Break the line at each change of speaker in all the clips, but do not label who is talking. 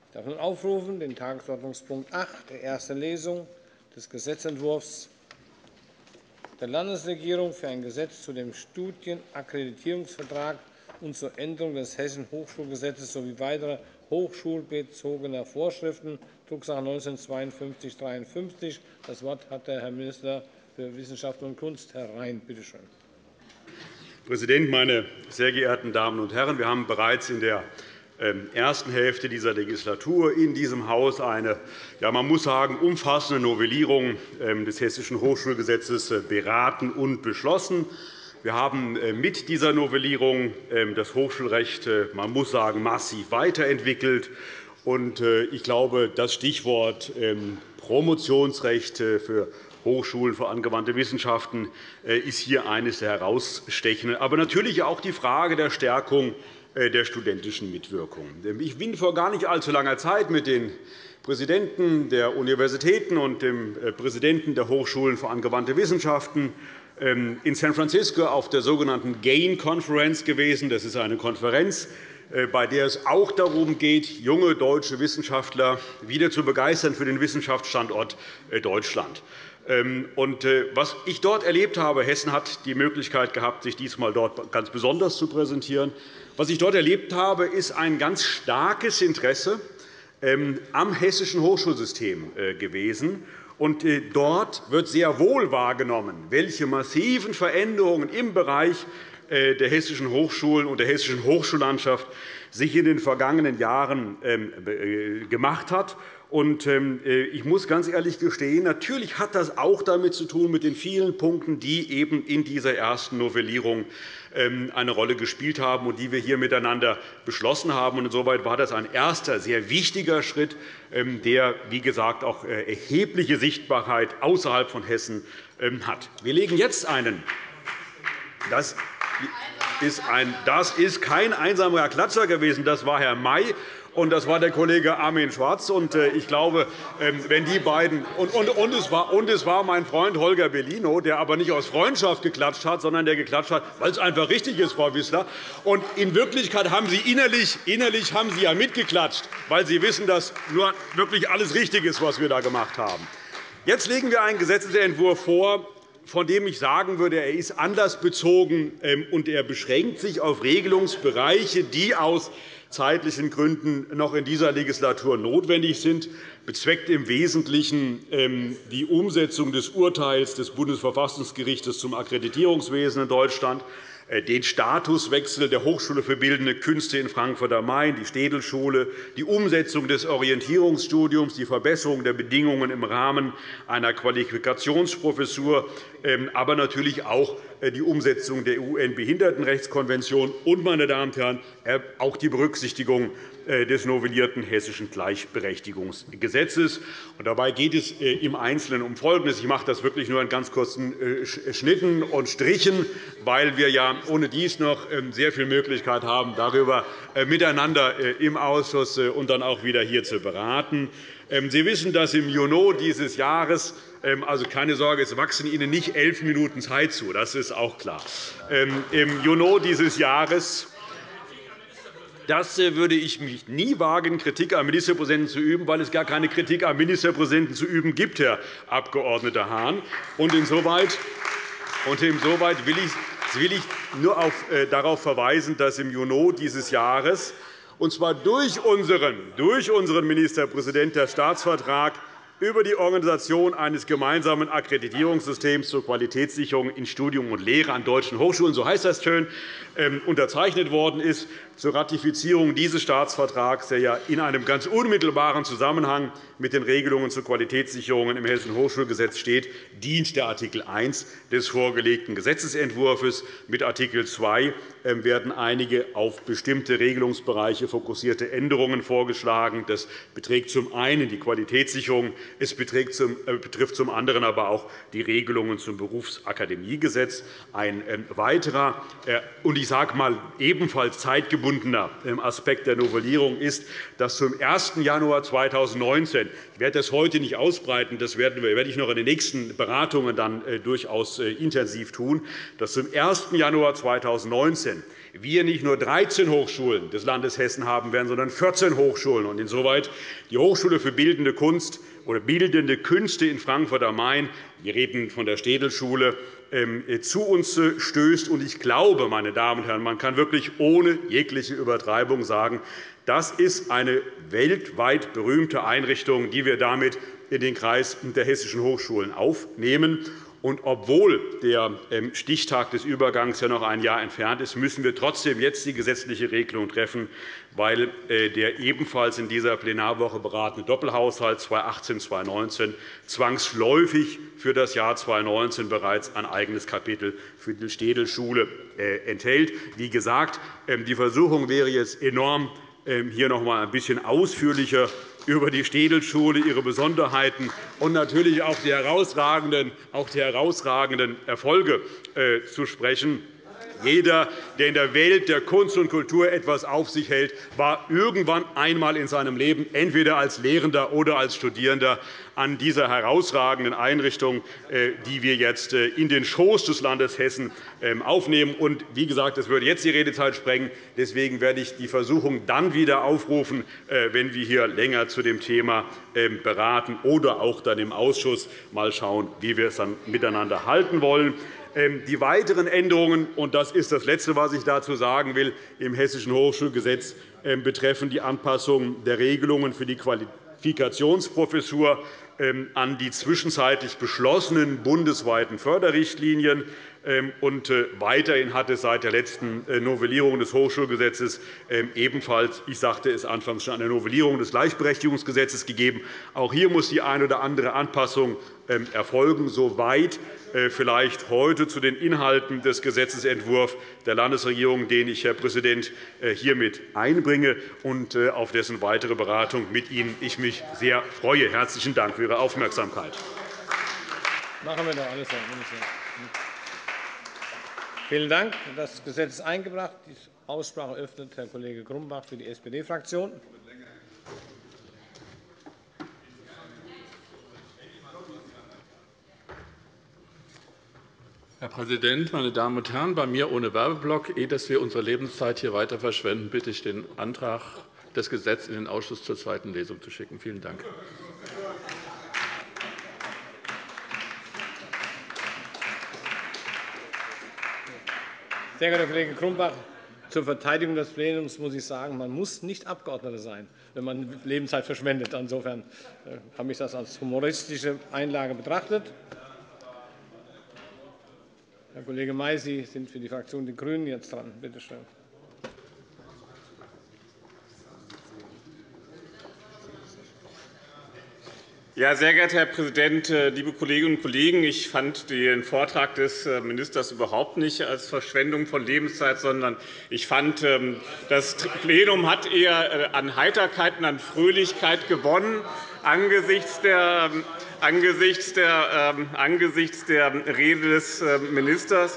Ich darf nun aufrufen den Tagesordnungspunkt 8 der ersten Lesung des Gesetzentwurfs der Landesregierung für ein Gesetz zu dem Studienakkreditierungsvertrag und zur Änderung des Hessischen Hochschulgesetzes sowie weiterer hochschulbezogener Vorschriften, Drucksache 19-5253. Das Wort hat der Herr Minister für Wissenschaft und Kunst, Herr Rhein. Bitte schön.
Herr Präsident, meine sehr geehrten Damen und Herren! Wir haben bereits in der ersten Hälfte dieser Legislatur in diesem Haus eine, ja, man muss sagen, umfassende Novellierung des Hessischen Hochschulgesetzes beraten und beschlossen. Wir haben mit dieser Novellierung das Hochschulrecht, man muss sagen, massiv weiterentwickelt. Ich glaube, das Stichwort Promotionsrecht für Hochschulen für angewandte Wissenschaften ist hier eines der herausstechenden, aber natürlich auch die Frage der Stärkung der studentischen Mitwirkung. Ich bin vor gar nicht allzu langer Zeit mit den Präsidenten der Universitäten und dem Präsidenten der Hochschulen für angewandte Wissenschaften in San Francisco auf der sogenannten GAIN-Konferenz gewesen. Das ist eine Konferenz, bei der es auch darum geht, junge deutsche Wissenschaftler wieder zu begeistern für den Wissenschaftsstandort Deutschland. Was ich dort erlebt habe, Hessen hat die Möglichkeit gehabt, sich diesmal dort ganz besonders zu präsentieren. Was ich dort erlebt habe, ist ein ganz starkes Interesse am hessischen Hochschulsystem gewesen. Dort wird sehr wohl wahrgenommen, welche massiven Veränderungen im Bereich der hessischen Hochschulen und der hessischen Hochschullandschaft sich in den vergangenen Jahren gemacht hat. Ich muss ganz ehrlich gestehen, natürlich hat das auch damit zu tun, mit den vielen Punkten, die eben in dieser ersten Novellierung eine Rolle gespielt haben und die wir hier miteinander beschlossen haben. Insoweit war das ein erster, sehr wichtiger Schritt, der, wie gesagt, auch erhebliche Sichtbarkeit außerhalb von Hessen hat. Wir legen jetzt einen. Das ist kein einsamer Klatscher gewesen. Das war Herr May. Und das war der Kollege Armin Schwarz. Ich glaube, wenn die beiden es war mein Freund Holger Bellino, der aber nicht aus Freundschaft geklatscht hat, sondern der geklatscht hat, weil es einfach richtig ist, Frau Wissler. Und in Wirklichkeit haben Sie innerlich haben Sie ja mitgeklatscht, weil Sie wissen, dass nur wirklich alles richtig ist, was wir da gemacht haben. Jetzt legen wir einen Gesetzentwurf vor, von dem ich sagen würde, er ist anlassbezogen und er beschränkt sich auf Regelungsbereiche, die aus zeitlichen Gründen noch in dieser Legislatur notwendig sind, bezweckt im Wesentlichen die Umsetzung des Urteils des Bundesverfassungsgerichts zum Akkreditierungswesen in Deutschland, den Statuswechsel der Hochschule für Bildende Künste in Frankfurt am Main, die Städelschule, die Umsetzung des Orientierungsstudiums, die Verbesserung der Bedingungen im Rahmen einer Qualifikationsprofessur, aber natürlich auch die Umsetzung der UN-Behindertenrechtskonvention und, meine Damen und Herren, auch die Berücksichtigung des novellierten Hessischen Gleichberechtigungsgesetzes. Dabei geht es im Einzelnen um Folgendes. Ich mache das wirklich nur in ganz kurzen Schnitten und Strichen, weil wir ja ohnedies noch sehr viel Möglichkeit haben, darüber miteinander im Ausschuss und dann auch wieder hier zu beraten. Sie wissen, dass im Juni dieses Jahres also keine Sorge, es wachsen Ihnen nicht 11 Minuten Zeit zu, das ist auch klar. Im Juni dieses Jahres das würde ich mich nie wagen, Kritik am Ministerpräsidenten zu üben, weil es gar keine Kritik am Ministerpräsidenten zu üben gibt, Herr Abg. Hahn. Insoweit will ich nur darauf verweisen, dass im Juni dieses Jahres, und zwar durch unseren Ministerpräsidenten, der Staatsvertrag über die Organisation eines gemeinsamen Akkreditierungssystems zur Qualitätssicherung in Studium und Lehre an deutschen Hochschulen, so heißt das schön, unterzeichnet worden ist. Zur Ratifizierung dieses Staatsvertrags, der ja in einem ganz unmittelbaren Zusammenhang mit den Regelungen zur Qualitätssicherung im Hessischen Hochschulgesetz steht, dient der Art. 1 des vorgelegten Gesetzentwurfs. Mit Art. 2 werden einige auf bestimmte Regelungsbereiche fokussierte Änderungen vorgeschlagen. Das beträgt zum einen die Qualitätssicherung, es betrifft zum anderen aber auch die Regelungen zum Berufsakademiegesetz. Ein weiterer und ich sage mal ebenfalls zeitgebunden zweckgebundener Aspekt der Novellierung ist, dass zum 1. Januar 2019 – ich werde das heute nicht ausbreiten, das werde ich noch in den nächsten Beratungen dann durchaus intensiv tun – dass zum 1. Januar 2019 wir nicht nur 13 Hochschulen des Landes Hessen haben werden, sondern 14 Hochschulen und insoweit die Hochschule für Bildende Kunst oder Bildende Künste in Frankfurt am Main – wir reden von der Städelschule – zu uns stößt. Und ich glaube, meine Damen und Herren, man kann wirklich ohne jegliche Übertreibung sagen, das ist eine weltweit berühmte Einrichtung, die wir damit in den Kreis der hessischen Hochschulen aufnehmen. Und obwohl der Stichtag des Übergangs ja noch ein Jahr entfernt ist, müssen wir trotzdem jetzt die gesetzliche Regelung treffen, weil der ebenfalls in dieser Plenarwoche beratene Doppelhaushalt 2018-2019 zwangsläufig für das Jahr 2019 bereits ein eigenes Kapitel für die Städelschule enthält. Wie gesagt, die Versuchung wäre jetzt enorm, hier noch einmal ein bisschen ausführlicher über die Städelschule, ihre Besonderheiten und natürlich auch die herausragenden Erfolge zu sprechen. Jeder, der in der Welt der Kunst und Kultur etwas auf sich hält, war irgendwann einmal in seinem Leben entweder als Lehrender oder als Studierender an dieser herausragenden Einrichtung, die wir jetzt in den Schoß des Landes Hessen aufnehmen. Und wie gesagt, das würde jetzt die Redezeit sprengen. Deswegen werde ich die Versuchung dann wieder aufrufen, wenn wir hier länger zu dem Thema beraten oder auch dann im Ausschuss mal schauen, wie wir es dann miteinander halten wollen. Die weiteren Änderungen, und das ist das Letzte, was ich dazu sagen will, im Hessischen Hochschulgesetz betreffen die Anpassung der Regelungen für die Qualifikationsprofessur an die zwischenzeitlich beschlossenen bundesweiten Förderrichtlinien. Und weiterhin hat es seit der letzten Novellierung des Hochschulgesetzes ebenfalls, ich sagte es anfangs schon, eine Novellierung des Gleichberechtigungsgesetzes gegeben. Auch hier muss die eine oder andere Anpassung erfolgen, soweit vielleicht heute zu den Inhalten des Gesetzentwurfs der Landesregierung, den ich, Herr Präsident, hiermit einbringe und auf dessen weitere Beratung mit Ihnen ich mich sehr freue. Herzlichen Dank für Ihre Aufmerksamkeit.
Machen wir doch alles, Herr Minister. Vielen Dank. Das Gesetz ist eingebracht. Die Aussprache öffnet Herr Kollege Grumbach für die SPD-Fraktion.
Herr Präsident, meine Damen und Herren! Bei mir ohne Werbeblock. Ehe wir unsere Lebenszeit hier weiter verschwenden, bitte ich, den Antrag des Gesetzes in den Ausschuss zur zweiten Lesung zu schicken. Vielen Dank.
Sehr geehrter Kollege Grumbach, zur Verteidigung des Plenums muss ich sagen, man muss nicht Abgeordneter sein, wenn man Lebenszeit verschwendet. Insofern habe ich das als humoristische Einlage betrachtet. Herr Kollege May, Sie sind für die Fraktion Die Grünen jetzt dran. Bitte schön.
Ja, sehr geehrter Herr Präsident, liebe Kolleginnen und Kollegen! Ich fand den Vortrag des Ministers überhaupt nicht als Verschwendung von Lebenszeit, sondern ich fand, das Plenum hat eher an Heiterkeit und an Fröhlichkeit gewonnen angesichts der Rede des Ministers.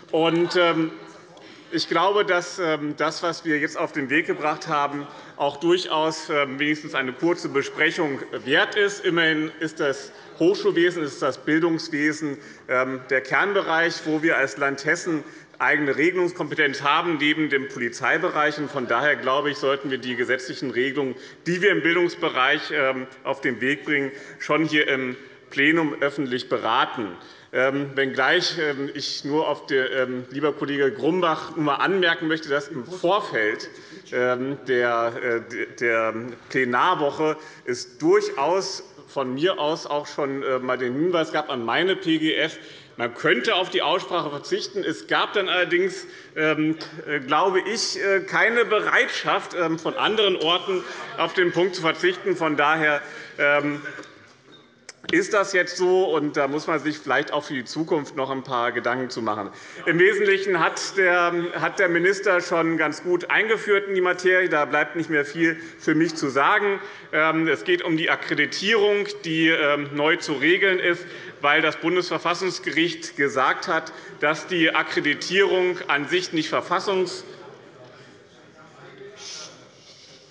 Ich glaube, dass das, was wir jetzt auf den Weg gebracht haben, auch durchaus wenigstens eine kurze Besprechung wert ist. Immerhin ist das Hochschulwesen, ist das Bildungswesen der Kernbereich, wo wir als Land Hessen eigene Regelungskompetenz haben, neben dem Polizeibereich. Von daher glaube ich, sollten wir die gesetzlichen Regelungen, die wir im Bildungsbereich auf den Weg bringen, schon hier im Plenum öffentlich beraten. Wenngleich ich nur auf lieber Kollege Grumbach einmal anmerken möchte, dass im Vorfeld der Plenarwoche es durchaus von mir aus auch schon einmal den Hinweis gab an meine PGF, man könnte auf die Aussprache verzichten. Es gab dann allerdings, glaube ich, keine Bereitschaft von anderen Orten, auf den Punkt zu verzichten. Von daher ist das jetzt so, und da muss man sich vielleicht auch für die Zukunft noch ein paar Gedanken zu machen. Im Wesentlichen hat der Minister schon ganz gut eingeführt in die Materie. Da bleibt nicht mehr viel für mich zu sagen. Es geht um die Akkreditierung, die neu zu regeln ist, weil das Bundesverfassungsgericht gesagt hat, dass die Akkreditierung an sich nicht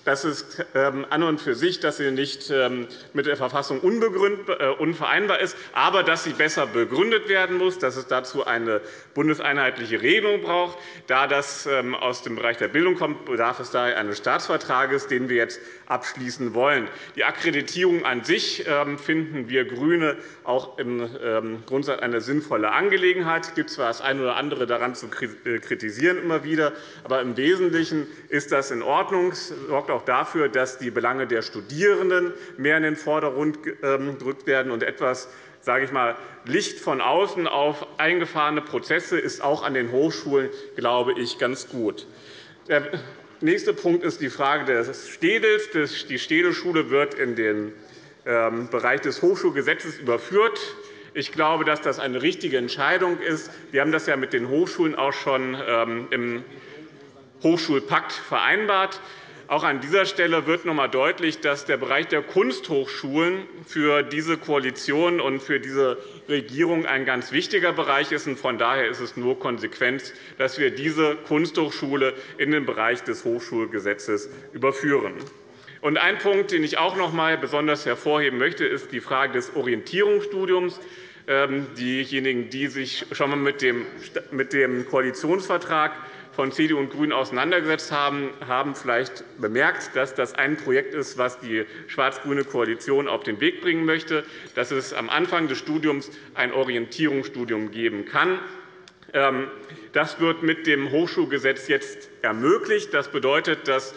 Das ist an und für sich, dass sie nicht mit der Verfassung unvereinbar ist, aber dass sie besser begründet werden muss, dass es dazu eine bundeseinheitliche Regelung braucht. Da das aus dem Bereich der Bildung kommt, bedarf es daher eines Staatsvertrages, den wir jetzt abschließen wollen. Die Akkreditierung an sich finden wir GRÜNE auch im Grundsatz eine sinnvolle Angelegenheit. Es gibt zwar das eine oder andere daran zu kritisieren immer wieder, aber im Wesentlichen ist das in Ordnung. Es sorgt auch dafür, dass die Belange der Studierenden mehr in den Vordergrund gerückt werden. Und etwas, sage ich mal, Licht von außen auf eingefahrene Prozesse ist auch an den Hochschulen, glaube ich, ganz gut. Der nächste Punkt ist die Frage des Städels. Die Städelschule wird in den Bereich des Hochschulgesetzes überführt. Ich glaube, dass das eine richtige Entscheidung ist. Wir haben das ja mit den Hochschulen auch schon im Hochschulpakt vereinbart. Auch an dieser Stelle wird noch einmal deutlich, dass der Bereich der Kunsthochschulen für diese Koalition und für diese Regierung ein ganz wichtiger Bereich ist. Von daher ist es nur konsequent, dass wir diese Kunsthochschule in den Bereich des Hochschulgesetzes überführen. Und ein Punkt, den ich auch noch einmal besonders hervorheben möchte, ist die Frage des Orientierungsstudiums. Diejenigen, die sich schon einmal mit dem Koalitionsvertrag von CDU und GRÜNEN auseinandergesetzt haben, haben vielleicht bemerkt, dass das ein Projekt ist, das die schwarz-grüne Koalition auf den Weg bringen möchte, dass es am Anfang des Studiums ein Orientierungsstudium geben kann. Das wird mit dem Hochschulgesetz jetzt ermöglicht. Das bedeutet, dass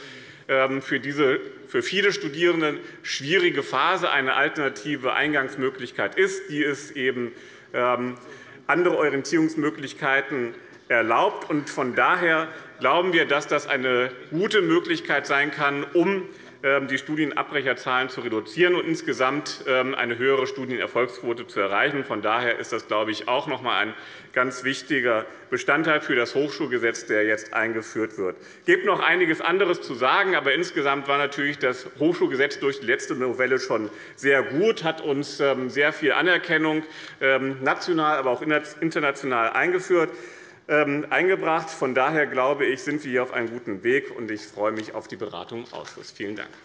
für viele Studierende schwierige Phase eine alternative Eingangsmöglichkeit ist, die es eben andere Orientierungsmöglichkeiten erlaubt. Von daher glauben wir, dass das eine gute Möglichkeit sein kann, um die Studienabbrecherzahlen zu reduzieren und insgesamt eine höhere Studienerfolgsquote zu erreichen. Von daher ist das, glaube ich, auch noch einmal ein ganz wichtiger Bestandteil für das Hochschulgesetz, der jetzt eingeführt wird. Es gibt noch einiges anderes zu sagen, aber insgesamt war natürlich das Hochschulgesetz durch die letzte Novelle schon sehr gut, hat uns sehr viel Anerkennung national, aber auch international eingebracht. Von daher glaube ich, sind wir hier auf einem guten Weg, und ich freue mich auf die Beratung im Ausschuss. Vielen Dank.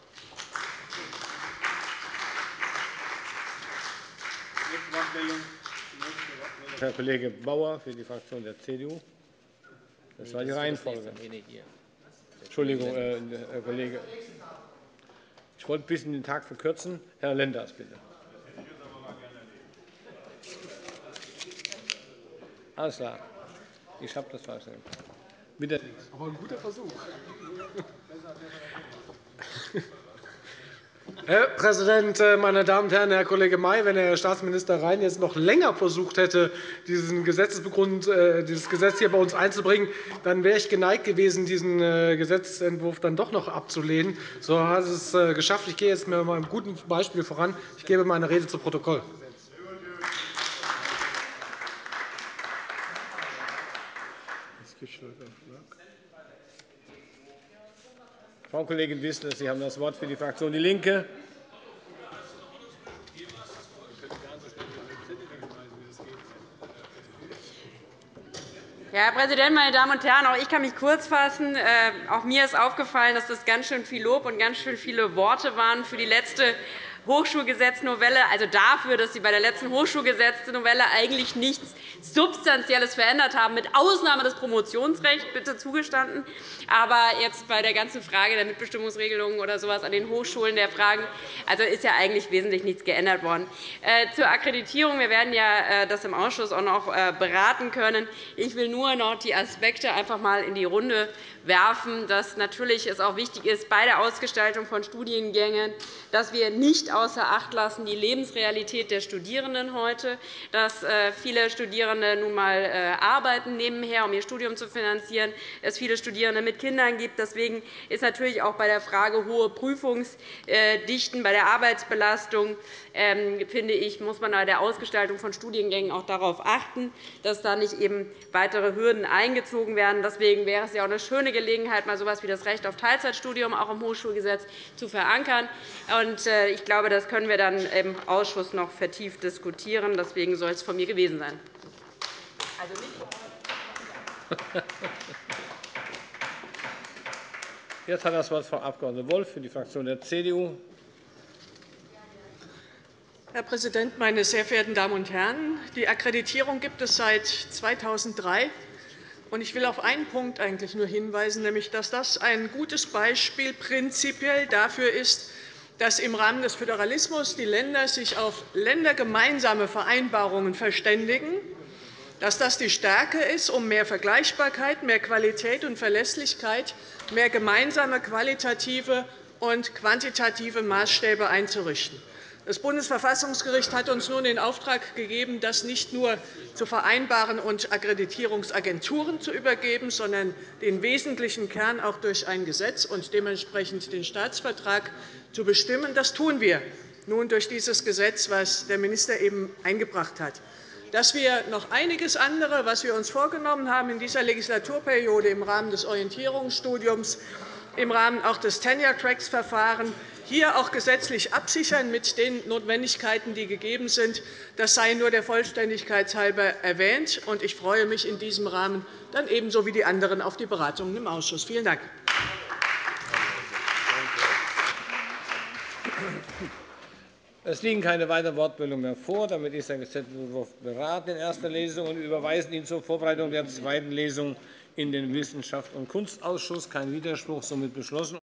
Herr Kollege Bauer für die Fraktion der CDU. Das war die Reihenfolge. Entschuldigung, Herr Kollege. Ich wollte ein bisschen den Tag verkürzen. Herr Lenders, bitte. Alles klar. Ich habe das falsch gemacht. Bitte.
Aber ein guter Versuch. Herr Präsident, meine Damen und Herren! Herr Kollege May, wenn Herr Staatsminister Rhein jetzt noch länger versucht hätte, dieses Gesetz hier bei uns einzubringen, dann wäre ich geneigt gewesen, diesen Gesetzentwurf dann doch noch abzulehnen. So hat es geschafft. Ich gehe jetzt mit einem guten Beispiel voran. Ich gebe meine Rede zu Protokoll.
Frau Kollegin Wissler, Sie haben das Wort für die Fraktion DIE LINKE.
Herr Präsident, meine Damen und Herren! Auch ich kann mich kurz fassen. Auch mir ist aufgefallen, dass das ganz schön viel Lob und ganz schön viele Worte waren für die letzte Hochschulgesetznovelle, also dafür, dass Sie bei der letzten Hochschulgesetznovelle eigentlich nichts Substanzielles verändert haben, mit Ausnahme des Promotionsrechts, bitte zugestanden. Aber jetzt bei der ganzen Frage der Mitbestimmungsregelungen oder so etwas an den Hochschulen der Fragen, also ist ja eigentlich wesentlich nichts geändert worden. Zur Akkreditierung. Wir werden ja das im Ausschuss auch noch beraten können. Ich will nur noch die Aspekte einfach einmal in die Runde werfen, dass natürlich es auch wichtig ist bei der Ausgestaltung von Studiengängen, dass wir nicht außer Acht lassen die Lebensrealität der Studierenden heute, dass viele Studierende nun einmal arbeiten nebenher, um ihr Studium zu finanzieren, es viele Studierende mit Kindern gibt. Deswegen ist natürlich auch bei der Frage hohe Prüfungsdichten, bei der Arbeitsbelastung, finde ich, muss man bei der Ausgestaltung von Studiengängen auch darauf achten, dass da nicht eben weitere Hürden eingezogen werden. Deswegen wäre es ja auch eine schöne Gelegenheit, mal so etwas wie das Recht auf Teilzeitstudium auch im Hochschulgesetz zu verankern. Ich glaube, das können wir dann im Ausschuss noch vertieft diskutieren. Deswegen soll es von mir gewesen sein. Also nicht.
Jetzt hat das Wort Frau Abg. Wolff für die Fraktion der CDU.
Herr Präsident, meine sehr verehrten Damen und Herren! Die Akkreditierung gibt es seit 2003. Ich will auf einen Punkt eigentlich nur hinweisen, nämlich dass das ein gutes Beispiel prinzipiell dafür ist, dass im Rahmen des Föderalismus die Länder sich auf ländergemeinsame Vereinbarungen verständigen, dass das die Stärke ist, um mehr Vergleichbarkeit, mehr Qualität und Verlässlichkeit, mehr gemeinsame qualitative und quantitative Maßstäbe einzurichten. Das Bundesverfassungsgericht hat uns nun den Auftrag gegeben, das nicht nur zu vereinbaren und Akkreditierungsagenturen zu übergeben, sondern den wesentlichen Kern auch durch ein Gesetz und dementsprechend den Staatsvertrag zu bestimmen. Das tun wir nun durch dieses Gesetz, das der Minister eben eingebracht hat. Dass wir noch einiges andere, was wir uns vorgenommen haben, in dieser Legislaturperiode im Rahmen des Orientierungsstudiums, im Rahmen auch des Tenure-Tracks-Verfahrens hier auch gesetzlich absichern mit den Notwendigkeiten, die gegeben sind. Das sei nur der Vollständigkeit halber erwähnt. Ich freue mich in diesem Rahmen dann ebenso wie die anderen auf die Beratungen im Ausschuss. Vielen Dank.
Es liegen keine weiteren Wortmeldungen mehr vor. Damit ist der Gesetzentwurf beraten in erster Lesung. Wir überweisen ihn zur Vorbereitung der zweiten Lesung in den Wissenschafts- und Kunstausschuss. Kein Widerspruch, somit beschlossen.